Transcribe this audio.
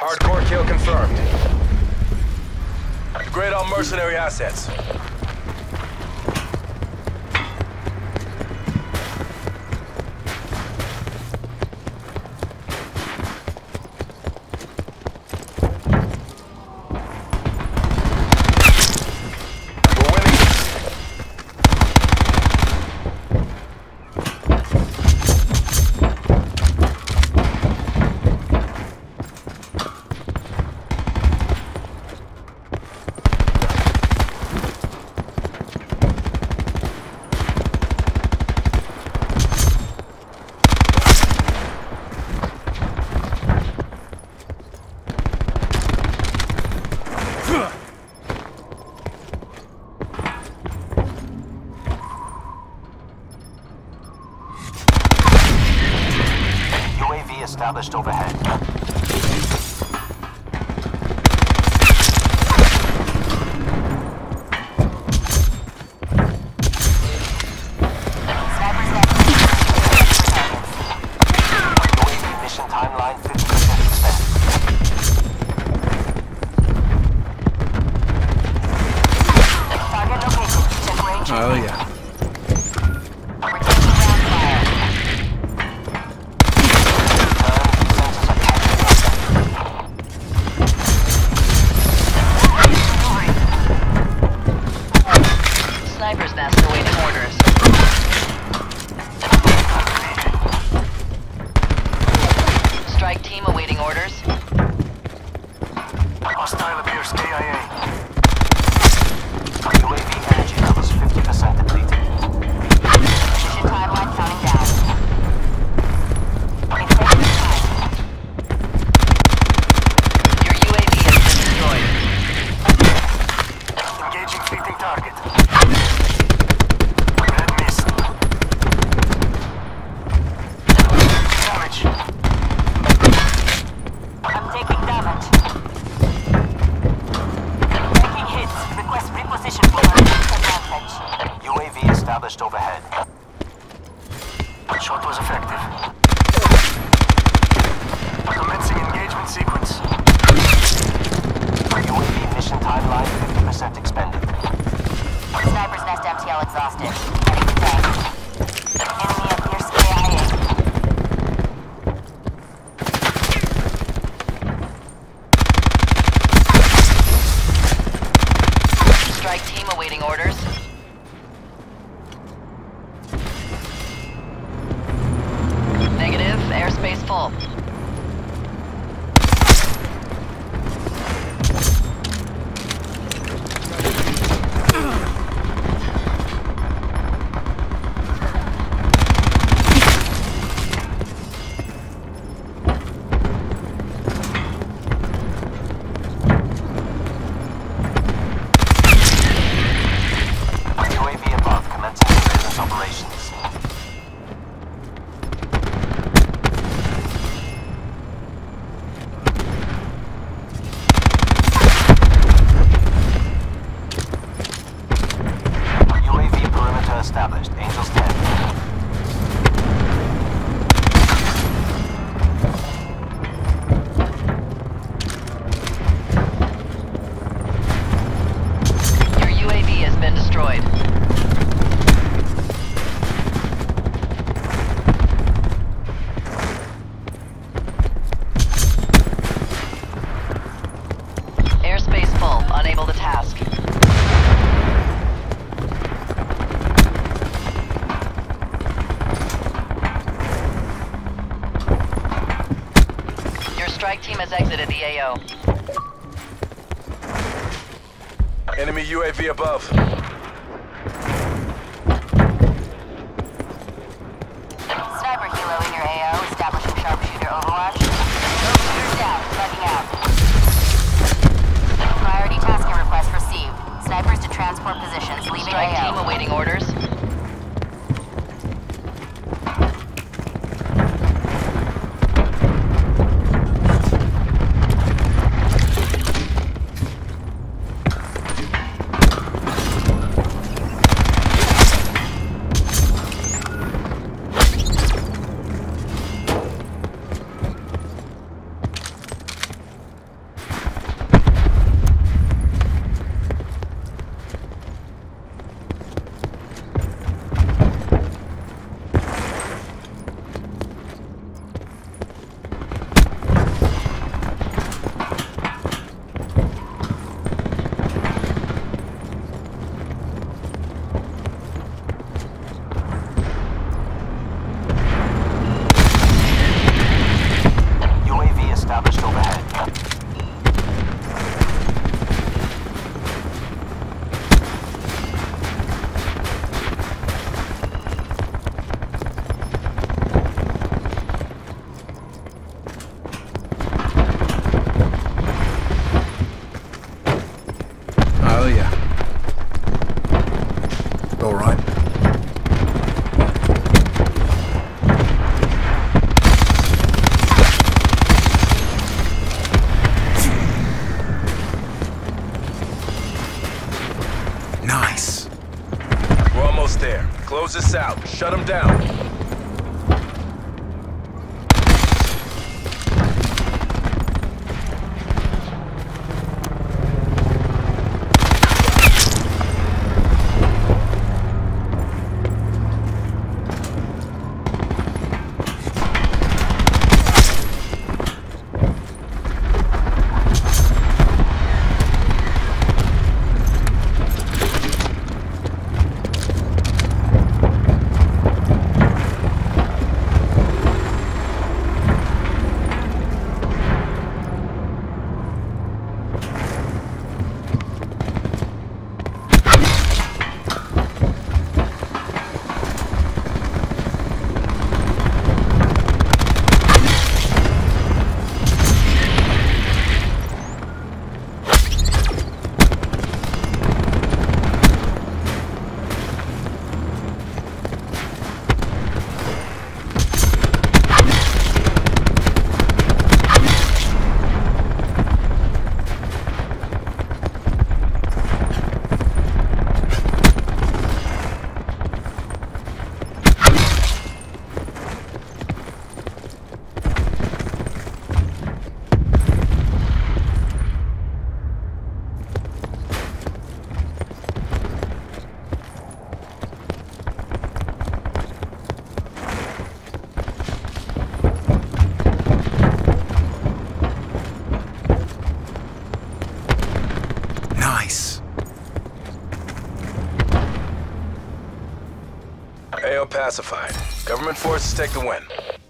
Hardcore kill confirmed. Degrade all mercenary assets. Established overhead. UAV mission timeline 50% spent. Target location. Check range. Oh yeah. Sniper's nest awaiting orders. Strike team awaiting orders. Hostile appears KIA. UAV energy levels 50% depleted. Mission timeline counting down. Your UAV has been destroyed. Engaging fleeting target. Red missed. Damage. I'm taking damage. Taking hits. Request reposition for advantage. UAV established overhead. Shot was effective. Commencing engagement sequence. UAV mission timeline 50% expended. Sniper's nest MTL exhausted. Heading to tank. Enemy appears KIA. Strike team awaiting orders. Negative, airspace full. UAV above commencing surveillance operations. UAV perimeter established. Angels 10. Your UAV has been destroyed. Airspace full, unable to task. Your strike team has exited the AO. Enemy UAV above. Sniper helo in your AO, establishing sharpshooter overwatch. Shooters down, bugging out. Priority tasking request received. Snipers to transport positions, leaving Strike AO. Team awaiting orders. Shut them down. Nice. AO pacified. Government forces take the win.